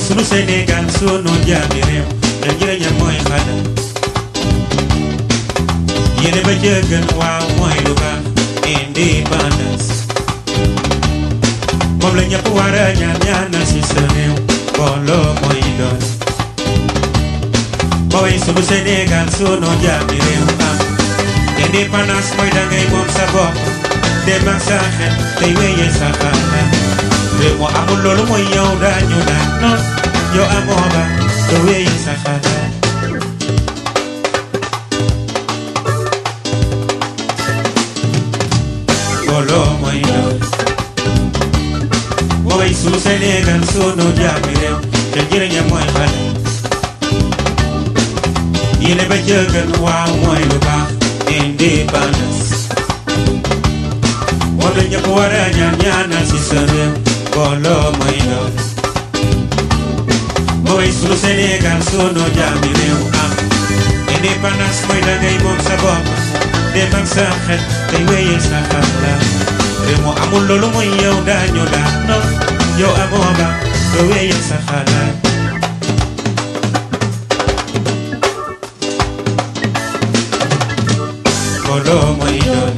sunu Sénégal sunu jaami réew te njëriñam mooy xadar yéene ba jëgën waaw mooy lu baax indépendance moom la ñëpp war a ñaanal ci sa réew booloo mooy doole mooy sunu Sénégal sunu jaami réew am indépendance mooy dangay moom sa bopp dem ak sa xel tey wéyee sa xalaat réew moo amul loolu mooy yow daañu naan non yow amoo ba te wéyee sa xalaat booloo mooy doole mooy sunu Sénégal sunu jaami réew te njëriñam mooy xale yéene ba jëgën waaw mooy lu baax indépendance moom la ñëpp war a ñaanal ci sa réew booloo mooy doole mooy sunu Sénégal sunu jaami réew am indépendance mooy dangay moom sa bopp dem ak sa xel tey wéyee sa xalaat réew moo amul loolu mooy yow daañu daan non yow amoo ba te wéyee sa xalaat booloo mooy doole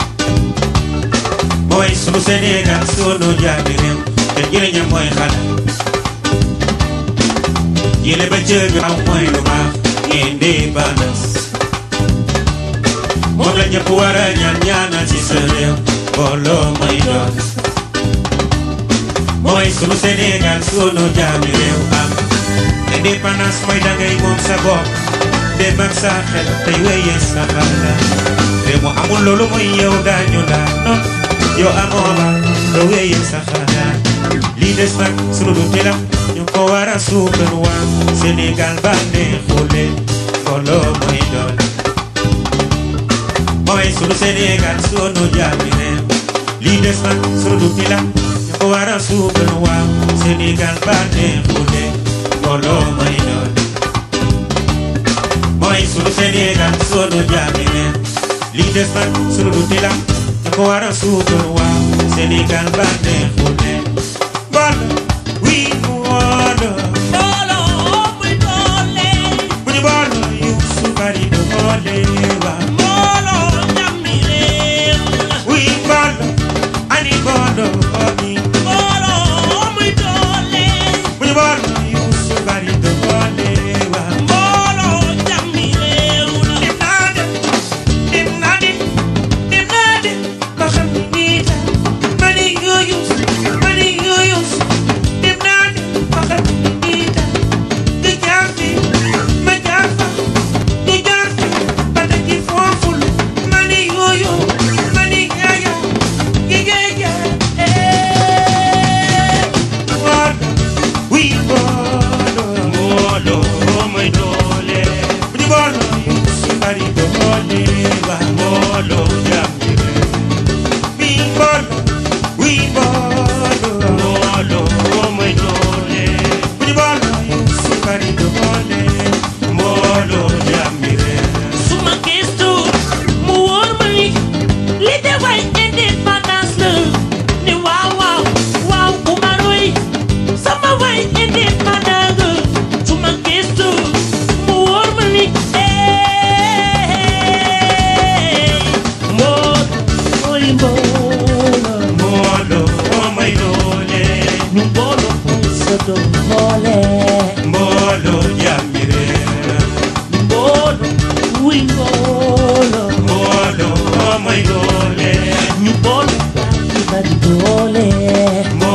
mooy sunu Sénégal sunu jaami réew te njëriñam mooy xalaat yéene ba jëgën waaw mooy lu baax indépendance moom la ñëpp war a ñaanal ci sa réew booloo mooy doole mooy sunu Sénégal sunu jaami réew am indépendance mooy dangay moom sa bopp dem ak sa xel tey wéyee sa xalaat réew mu amul loolu mooy yow daañu daan non yow amoo ba te wéyee sa xalaat lii des nag sunu dundee la ñu ko war a suukar waa Sénégal ba neexule booloo mooy doole mooy sunu Sénégal sunu jaami réew lii des nag sunu dundee la ñu ko war a suukar waa Sénégal ba neexule booloo mooy doole mooy sunu Sénégal sunu jaami réew lii des nag sunu dundee la ñu ko war a suukar waa Sénégal ba neexule booloo wii booloo muy doole bu ñu booloo yu su bari doole waa mbooloo jàmmi réew la wii booloo ani booloo ni mbooloo muy doole bu ñu booloo yu su bari doole waa mbooloo jàmmi réew la dem naa de ba xam ni nii la mani yooyu dem naa de ba xam ni nii la nga jaar fi ma jaar fa ñu jaar fi ba dëkki foofu la mani yooyu mani yaayo gi géej booloo wii booloo mooy doole bu ñu booloo yu su bari doole waa mbooloo jàmmi réew wii booloo mooy doole bu ñu booloo yu su bari doole mbooloo jàmmi réew suma gëstu mu wóor ma ni li de way indépendance la ni waaw waaw waaw bu ma roy sama way indépendance la suma gëstu mu wóor ma ni mbooloo mooy doole ñu booloo mooy sa doole mbooloo jàmmi réew mbooloo wuy mbooloo mbooloo mooy doole ñu booloo bari doole